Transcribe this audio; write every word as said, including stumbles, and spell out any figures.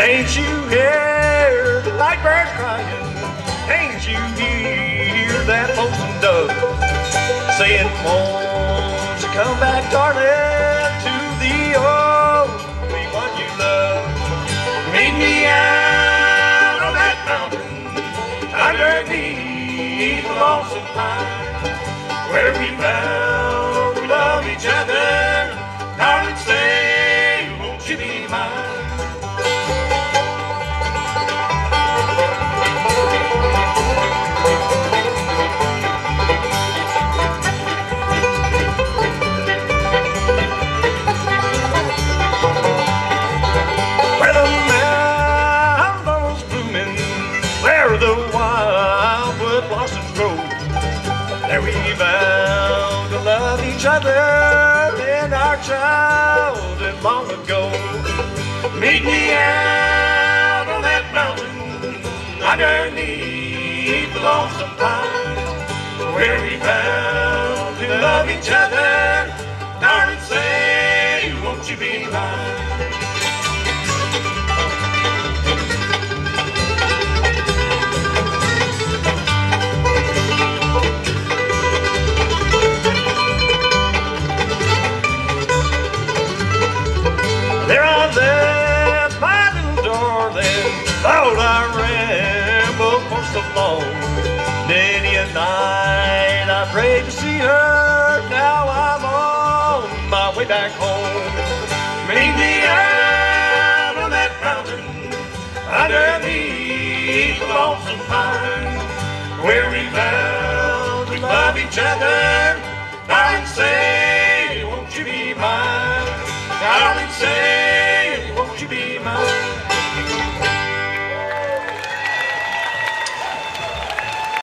Can't you hear the night bird crying? Can't you hear that lonesome dove saying, won't you come back, darling, to the only one you love? Meet me out on that mountain underneath the lonesome pine, where we found we love each other. Darling, say, won't you be mine? Where the mountains blooming, where the wildwood blossoms grow, there we vow to love each other in our childhood long ago. Meet me out on that mountain underneath the lonesome pine, where we vow to love each other. Darling, say, won't you be mine? There I left my little darling, thought I rambled for so long. Many a night I prayed to see her, now I'm on my way back home. Meet me out on that mountain underneath the lonesome pine, where we vow to love each other.